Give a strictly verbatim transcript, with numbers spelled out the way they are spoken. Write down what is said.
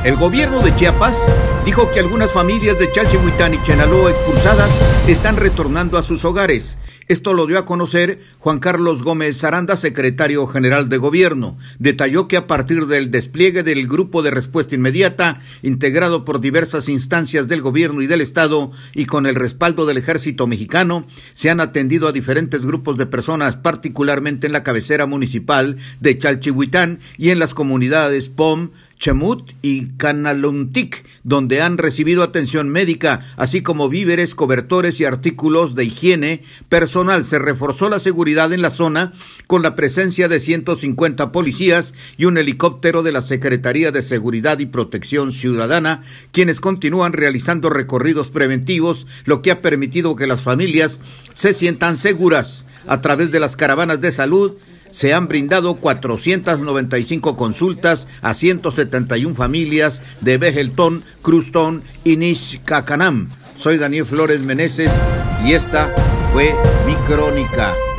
El gobierno de Chiapas dijo que algunas familias de Chalchihuitán y Chenaló expulsadas están retornando a sus hogares. Esto lo dio a conocer Juan Carlos Gómez Aranda, secretario general de gobierno. Detalló que a partir del despliegue del Grupo de Respuesta Inmediata, integrado por diversas instancias del gobierno y del Estado y con el respaldo del Ejército Mexicano, se han atendido a diferentes grupos de personas, particularmente en la cabecera municipal de Chalchihuitán y en las comunidades P O M, Chemut y Canaluntic, donde han recibido atención médica, así como víveres, cobertores y artículos de higiene personal. Se reforzó la seguridad en la zona con la presencia de ciento cincuenta policías y un helicóptero de la Secretaría de Seguridad y Protección Ciudadana, quienes continúan realizando recorridos preventivos, lo que ha permitido que las familias se sientan seguras. A través de las caravanas de salud se han brindado cuatrocientas noventa y cinco consultas a ciento setenta y una familias de Vejeltón, Cruztón y Nixcacanam. Soy Daniel Flores Meneses y esta fue mi crónica.